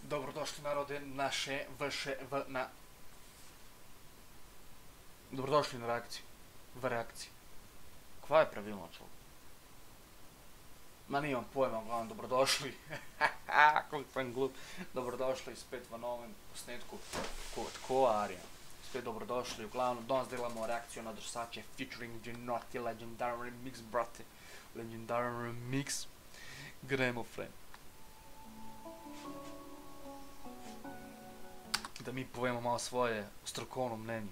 Dobrodošli narode naše VŠV na... Dobrodošli na reakciji. V reakciji. Kva je pravilno človek? Ma nimam pojma, uglavnom dobrodošli. Koliko sem glup. Dobrodošli spet v novem posnetku Tako Arija. Spet dobrodošli, uglavnom danes delamo reakcijo na Drsače featuring Genoti Legendary Remix, brate. Legendary Remix. Gremo, friend. Da mi povemo malo svoje strokovno mnenje.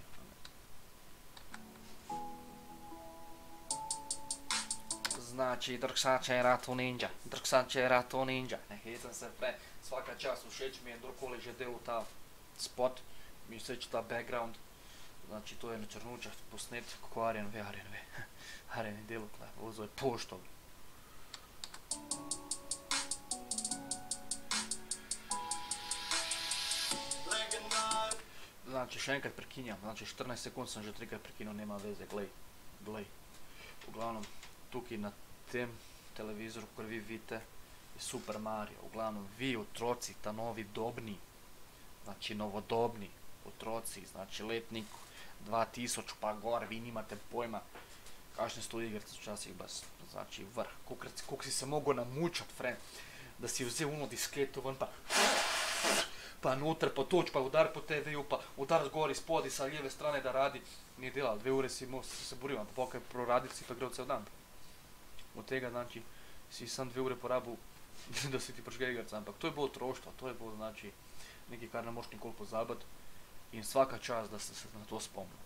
Znači, Drsače je rad ninja. Drsače je rad ninja. Ne hecam se pre. Svaka čast, všeč mi je, kdorkoli že delal ta spot. Mi všeč ta background. Znači, to je na Črnučah posnet, kako Arjen ve. Arjen je delal tle, vozo je poštov. Znači, še enkrat prekinjam, znači 14 sekund sem že trikrat prekinil, nema veze, glej. Uglavnom, tukaj na tem televizoru, kar vi vidite, je Super Mario. Uglavnom, vi otroci, ta novi dobni, znači novodobni otroci, znači letnik 2000 pa gor, vi nimate pojma, kakšne sto igrice včasih bas, znači vrh. Koliko si se mogel namučat, friend, da si vzel uno disketo ven pa noter potoč, pa udar po TV-ju, pa udar zgori, spodi sa lijeve strane da radi. Nije delal, 2 ure si se borio, pa pokaj proradil si pa grel cel dan. Od tega, znači, si sam 2 ure porabil, da si ti prižge igrca, ampak to je bilo otroštvo, to je bilo, znači, nekaj, kar ne moš nikoli pozabiti in svaka čast, da ste se na to spomnili.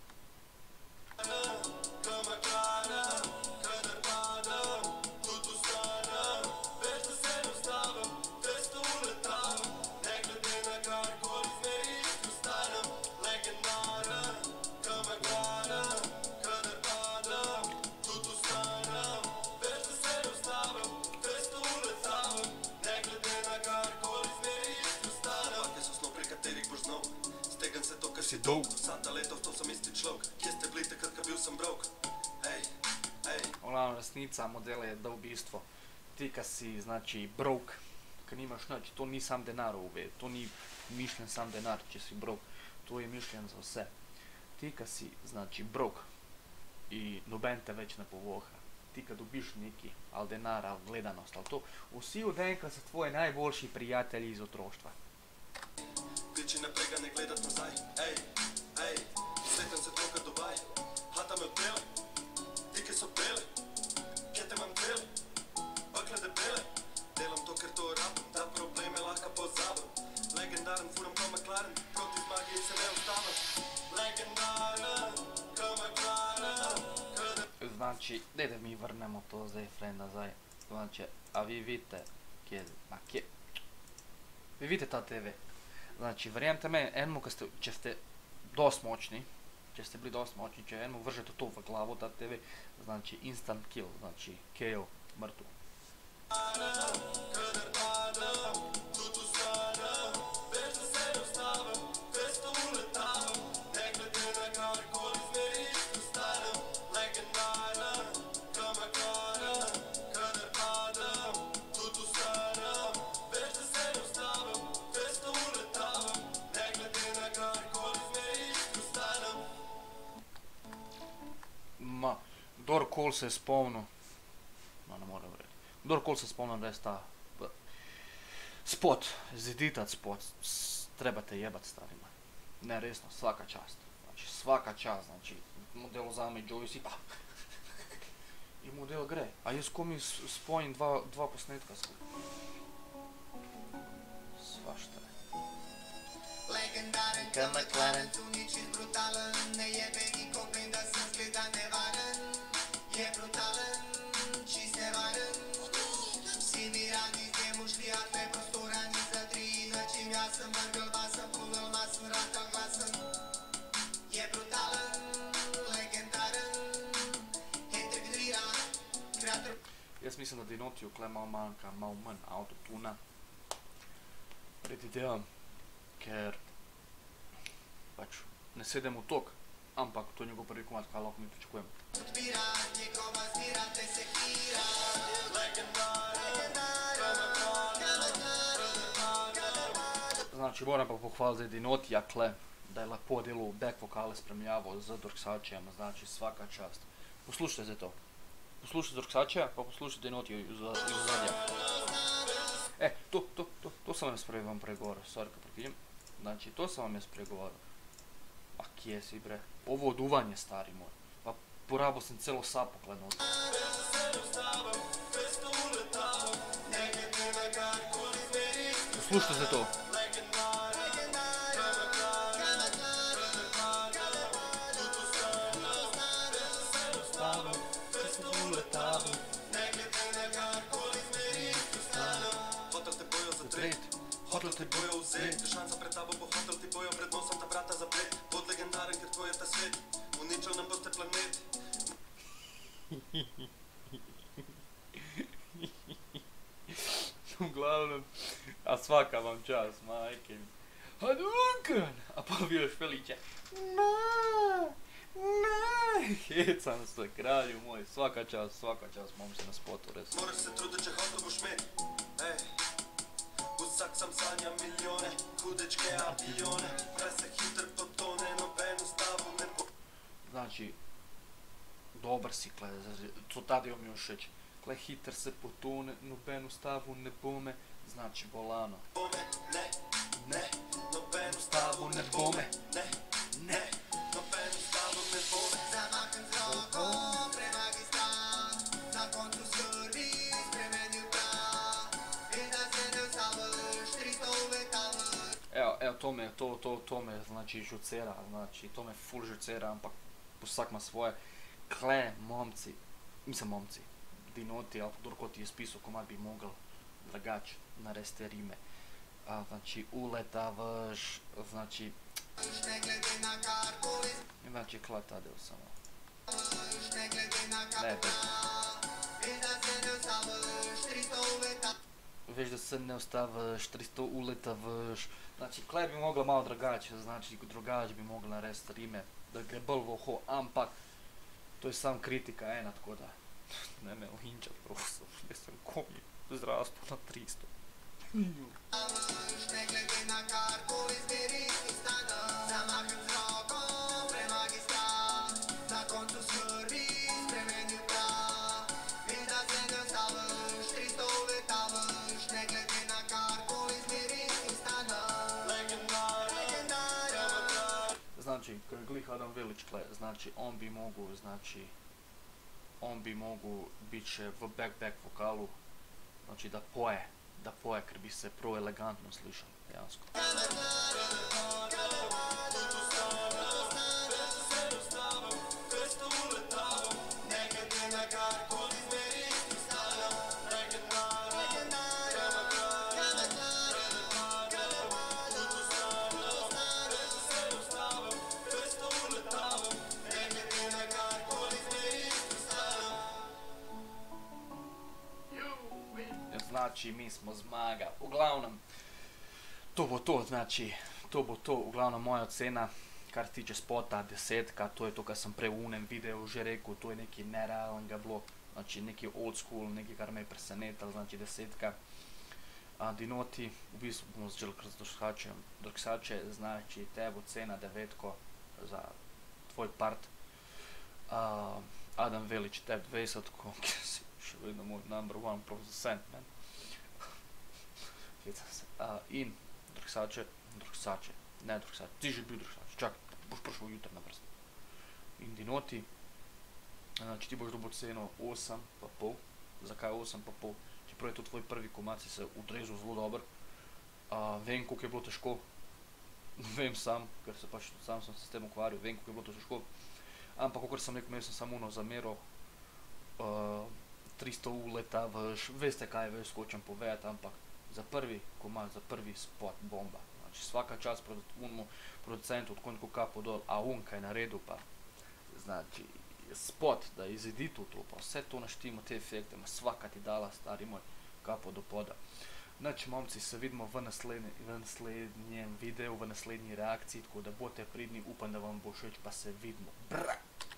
Si dolg, sata leta v to sem isti človek, kje ste bili takrat, kad bil sem brok? Ej. Uglavnom, resnica modela je, da v bistvu ti, ka si, znači, brok, ka nimaš nič, to ni sam denar uved, to ni mišljen sam denar, če si brok, to je mišljen za vse. Ti, ka si, znači, brok i noben te več ne povoha, ti, ka dobiš neki, ali denar, ali gledanost, ali to, vsi odenkrat so tvoji najboljši prijatelji iz otroštva. Piči naprej ga ne gledat nazaj, ej, svetam se toka Dubaj, hata me odpele, dike so bele, kete imam tele, bakle debele, delam to, ker to rabim, da probleme lahko pozabim, legendaren, furam ko McLaren, proti zmagi se ne ustavim, legendaren, ko McLaren. Znači, daj da mi vrnemo to zdaj, friend, nazaj, znači, a vi vidite, kje, vi vidite ta TV. Znači, verjemte me, če ste dost moćni, če enemu vržete to v glavo, ta TV, znači instant kill, znači KO, mrtvo. Kdorkoli se je spomnil, ne morem reči, kdorkoli se je spomnil, da je sta spot, zeditat spot, trebate jebat starima. Ne, resno, svaka čast. Znači, svaka čast, znači, model vzame Joyce i model gre. A jaz ko mi spojim dva posnetka skupaj. Svašta je. Legendaren, ka McLaren, tu nič brutalen, ne jebe nikog, vem da sem zgleda nevaren. Je brutalen, čist nevaren. Vsi mi radi zdaj šli, a tle prostora ni za 3, način jaz sem vrgel basen, punil masen, ratal glasen. Je brutalen, legendaren, integriran, kreator. Jaz mislim, da Dinotiju kle malo manjka, malo manj autotuna. Predvidevam, ker pač ne sedem v tok, ampak to je njegov prvi komad, kaj lahko mi pričakujemo. Znači moram pa pohvaliti Dinotija Kle, da je lepo delo v back vokale spremljavo z Dorksačem, znači svaka čast. Poslušajte zdaj to. Poslušajte Dorksača, pa poslušajte Dinotija iz ozadja. To sam vam vam pregovorio, sorry kad prekidam. Znači to sam vam pregovorio. A kje si bre? Ovo oduvanje stari moj. Pa porabo sam celo sapo klenut. Poslušajte za to. Hotel te bojo vzeti, šansa pred tabo bo hotel ti bojo pred nosom ta vrata zapret. Bod legendaren, ker tvoj je ta svet, uničil nam boste planet. Uglavnom, a svaka vam čast, majke mi. Hadouken! A pa bio još Feliće. Hecam se, kralju moj, svaka čast, momci na spotu, res. Moraš se trudit, če hotel boš met. Ej, vsak sam sanja milijone, hudečke avione, kraj se hiter potone, nobeno stavu ne bo. Znači, dobar si, Kle, to tada mi još reći. Kle, hiter se potone, nobenu stavu ne bome, znači bolano. Bome, ne, nobenu stavu ne bome, ne, nobenu stavu ne bome. Zamahan z roko, premagi strah, na koncu servis, premenil prah. In da se ne ustaviš, 300 uletavaš. Evo, to me, znači, žucera, znači, to me full žucera, ampak vsak ima svoje. Kle, momci, Dinoti, ali kdorko ti je spisao komad bi mogel dragač naresti rime. Znači, uletavaš, znači, Ne glede na karkoli, znači, Kle tadeo samo. ne glede na Ne, in da se ne ustaviš, 300 uletavaš. već da se ne ostavaš, 300 uletavaš. Znači, Kle bi mogla malo dragač, znači, drugač bi mogla naresti rime, da gre bolj voho, ampak to je sam kritika ena, tako da ne me linčat, prosim, jaz sem komik, zrastu na 300. Ne glede na karkoli, zberi si stana. Zamahan z roko, premagi strah, na koncu servis, premenil prah. In da se ne ustaviš, 300 uletavaš. Ne glede na karkoli, zberi si stana. Legendar. Znači, kad je glih Adam Velić, Kle, znači, on bi mogu bit će v back vokalu, znači da poje, ker bi se pro elegantno slišal, dejansko. Znači, mi smo zmaga. Uglavnom, to bo to, uglavnom moja ocena, kar se tiče spota, 10, to je to kar sem prej v unem videu že rekel, to je neki nerealen ga bilo, znači neki old school, neki kar me je presenetal, znači 10. Dinoti, v bistvu bomo začeli kar z Dorksače, znači tebi ocena 9 za tvoj part. Adam Velić, tebi 20, ki si še vedno moj number one producent, man. In Dorksače, ti že bil Dorksače, čakaj, boš prišel jutri na vrst. In Dinoti, znači ti boš dobil ceno 8,5, zakaj 8,5, čeprav je to tvoj prvi komad, si se odrezal zelo dober. Vem, koliko je bilo težko, vem sam, ker se pač sam sem se s tem ukvarjal, vem, koliko je bilo to težko. Ampak, kakor sem rekel, imel sem samo uno zamero, 300 uletavaš, veste kaj več skočem povedati, ampak za prvi komad, za prvi spot bomba. Znači svaka čast producentu, odkonjko kapo dol, a on kaj naredil pa, znači spot, da izeditu to, pa vse to naštimo, te efekte, ma svaka ti dala, stari moj, kapo do poda. Znači momci, se vidimo v naslednjem videu, v naslednji reakciji, tako da bote pridni, upam da vam bo všeč, pa se vidimo, brat!